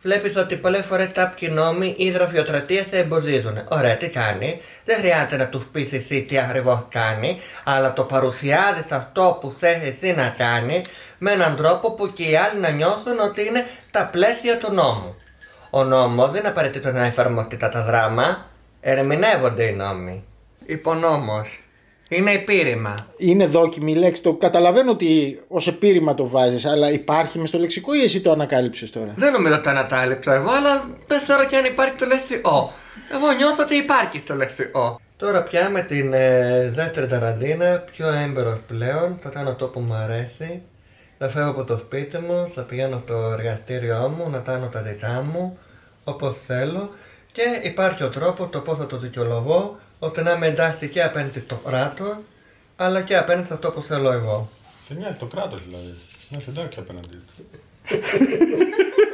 Βλέπεις ότι πολλές φορές κάποιοι νόμοι ή γραφειοκρατίες σε εμποδίζουν. Ωραία, τι κάνει? Δεν χρειάζεται να τους πεις εσύ τι ακριβώς κάνει, αλλά το παρουσιάζεις αυτό που θες εσύ να κάνεις με έναν τρόπο που και οι άλλοι να νιώσουν ότι είναι τα πλαίσια του νόμου. Ο νόμος δεν είναι απαραίτητο να εφαρμοστεί κατά δράμα, ερμηνεύονται οι νόμοι. Υπονόμος. Είναι επίρρημα. Είναι δόκιμη λέξη. Το καταλαβαίνω ότι ως επίρρημα το βάζεις, αλλά υπάρχει μες στο λεξικό ή εσύ το ανακάλυψες τώρα? Δεν νομίζω ότι το ανακάλυψα εγώ, αλλά δεν ξέρω και αν υπάρχει το λέξη «ο». Εγώ νιώθω ότι υπάρχει το λέξη «ο». Τώρα πια με την δεύτερη ταραντίνα, πιο έμπειρος πλέον, θα κάνω αυτό που μου αρέσει. Θα φεύγω από το σπίτι μου, θα πηγαίνω στο εργαστήριό μου, να κάνω τα δικά μου, όπως θέλω. Και υπάρχει ο τρόπος το πώς θα το δικαιολογώ, ώστε να είμαι εντάξει και απέναντι στο κράτος, αλλά και απέναντι σε αυτό που θέλω εγώ. Σε νοιάζει το κράτος δηλαδή. Να είσαι εντάξει απέναντι του.